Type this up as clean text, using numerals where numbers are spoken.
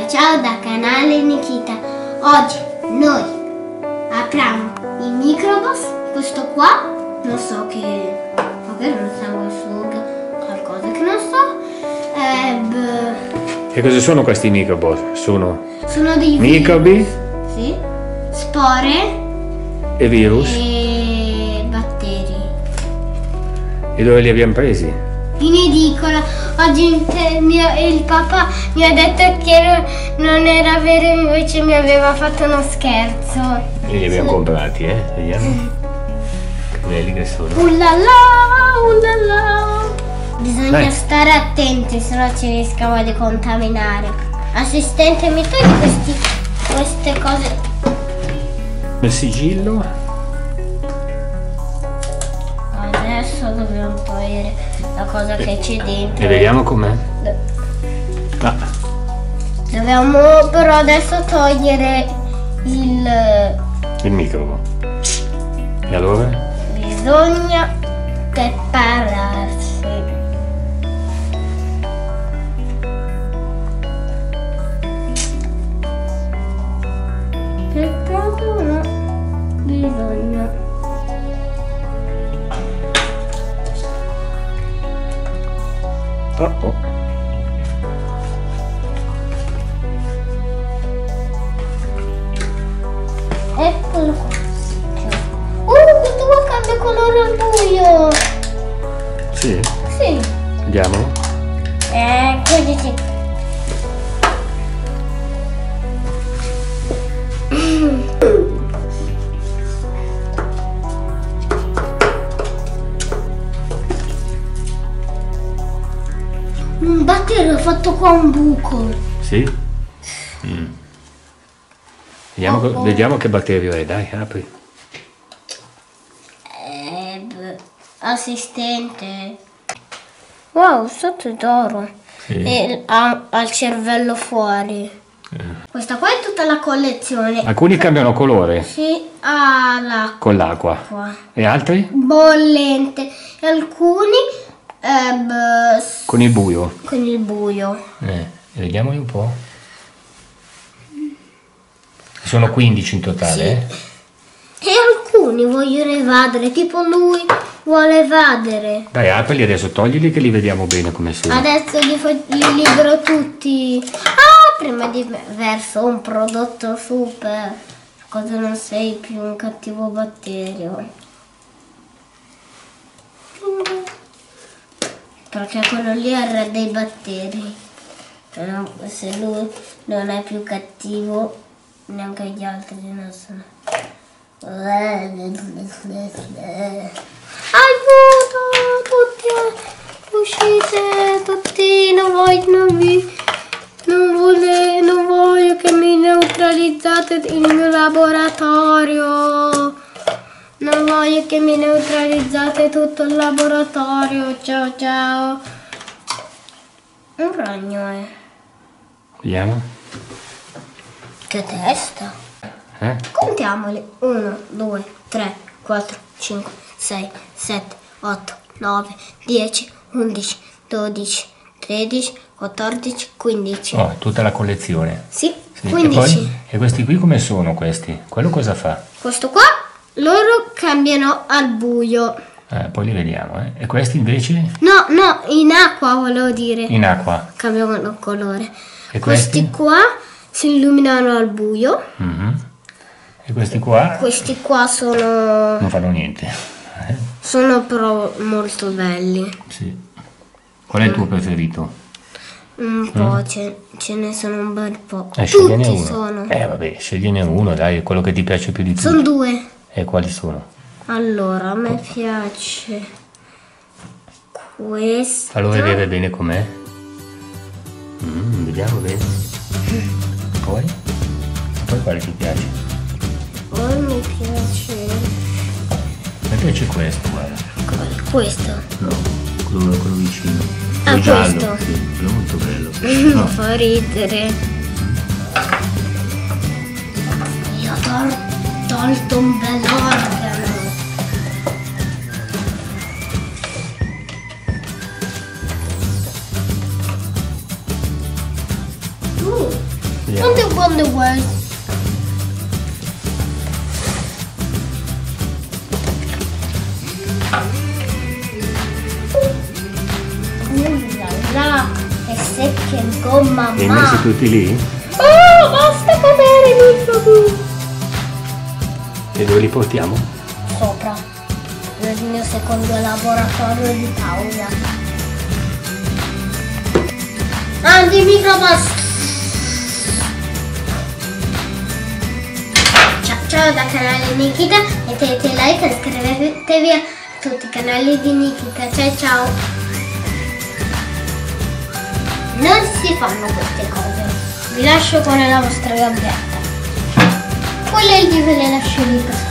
ciao da canale Nikita. Oggi noi apriamo il microbox. Questo qua non so che magari non sanguisuga, qualcosa che non so. E cosa sono questi microbot? Sono dei microbi? Sì. Spore E virus? e batteri. E dove li abbiamo presi? In edicola. Oggi il papà mi ha detto che non era vero, invece mi aveva fatto uno scherzo. E li abbiamo comprati, vediamo. Che belli che sono. Ullala. Bisogna Dai. stare attenti, sennò ci rischiamo di contaminare. Assistente, mi togli queste cose. Il sigillo? Adesso dobbiamo togliere la cosa che c'è dentro. E vediamo com'è. Ah, Dobbiamo però adesso togliere il microbo. E allora? Bisogna prepararsi. Che proprio no, bisogna. Oh. Eccolo qua. Questo qua cambia colore al buio. Sì? Sì. Vediamolo. Così sì. Un batterio ha fatto qua un buco. Sì? Vediamo che batterio è, dai, apri. Assistente. Wow, sotto è d'oro. Sì. E ha il cervello fuori. Questa qua è tutta la collezione. Alcuni cambiano colore Sì, ha l'acqua. con l'acqua. E altri? Bollente. E alcuni Con il buio. con il buio. Vediamoli un po'. Sono 15 in totale, E alcuni vogliono evadere, tipo lui vuole evadere. Dai, aprili adesso, toglili che li vediamo bene come sono. Adesso li libero tutti. Prima di verso un prodotto super. Cosa non sei più un cattivo batterio. Perché quello lì è il re dei batteri. Però se lui non è più cattivo, neanche gli altri non sono. Aiuto! Tutti uscite, tutti non voglio che mi neutralizzate il mio laboratorio. Non voglio che mi neutralizzate tutto il laboratorio. Ciao ciao. Un ragno è. Vediamo. Che testa. Contiamoli. 1, 2, 3, 4, 5, 6, 7, 8, 9, 10, 11, 12, 13, 14, 15. Oh, tutta la collezione. Sì, Sì. 15. E questi qui come sono questi? Quello cosa fa? Questo qua loro cambiano al buio. Poi li vediamo, E questi invece? No, in acqua volevo dire. In acqua. Cambiano colore. E Questi qua si illuminano al buio. E questi qua? Questi qua sono Non fanno niente. sono però molto belli. Sì. Qual è il tuo preferito? Un po', ce ne sono un bel po'. Scegliene Tutti uno. sono. Vabbè, scegliene uno, dai, quello che ti piace più di tutti. Sono due. E quali sono? Allora, a me piace questo. Fallo vedere bene com'è. Vediamo bene. Poi quale ti piace? Poi mi piace Mi piace questo, guarda. questo. No, quello vicino. Ah, Quello giallo, questo. sì, quello molto bello. Mi fa ridere. Io ho tolto un bel organo. Vediamo. Wonder World. Là, è secca il gomma, Li hai messi tutti lì? Oh, basta cadere, microbi! E dove li portiamo? Sopra, nel mio secondo laboratorio di pausa. Antimicrobus! Ciao da canale Nikita, mettete like e iscrivetevi a tutti i canali di Nikita. Ciao! Non si fanno queste cose. Vi lascio con la vostra gabbietta. Quelle lì ve le lascio lì per